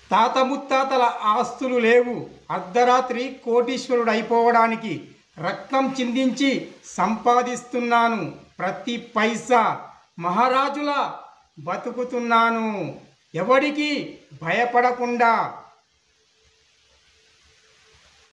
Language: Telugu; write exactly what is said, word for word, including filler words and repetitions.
తాత ముత్తాతల ఆస్తులు లేవు, అర్ధరాత్రి కోటీశ్వరుడు అయిపోవడానికి రక్తం చిందించి సంపాదిస్తున్నాను, ప్రతి పైసా మహారాజులా బతుకుతున్నాను, ఎవడికి భయపడకుండా